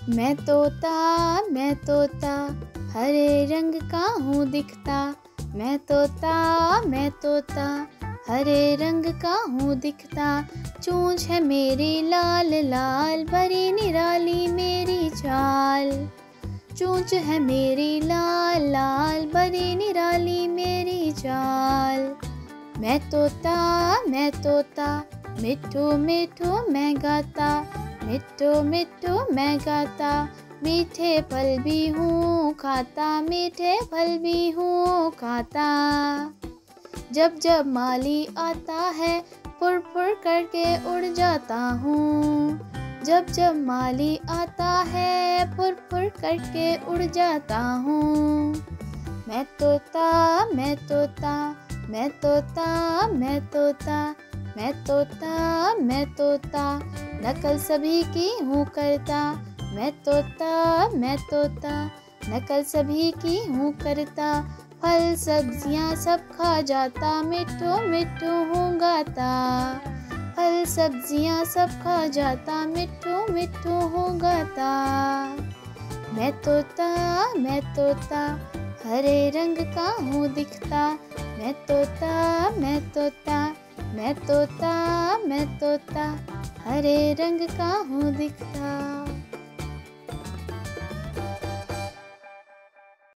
मैं तोता हरे रंग का हूँ दिखता। मैं तोता हरे रंग का हूँ दिखता। चोंच है मेरी लाल लाल, बड़ी निराली मेरी चाल। चोंच है मेरी लाल लाल, बड़ी निराली मेरी चाल। मैं तोता मिट्ठू मिट्ठू मैं गाता। मिट्ठू मिट्ठू मैं गाता। मीठे फल भी हूँ खाता, मीठे फल भी हूँ खाता। जब जब माली आता है, फुर फुर करके उड़ जाता हूँ। जब जब माली आता है, फुर फुर करके उड़ जाता हूँ। मैं तोता मैं तोता मैं तोता मैं तोता मैं तोता मैं तोता नकल सभी की हूँ करता। मैं तोता नकल सभी की हूँ करता। फल सब्जियाँ सब खा जाता, मिट्ठू मिट्ठू हूँ गाता। फल सब्जियाँ सब खा जाता, मिट्ठू मिट्ठू हूँ गाता। मैं तोता हरे रंग का हूँ दिखता। मैं तोता हरे रंग का हूँ दिखता।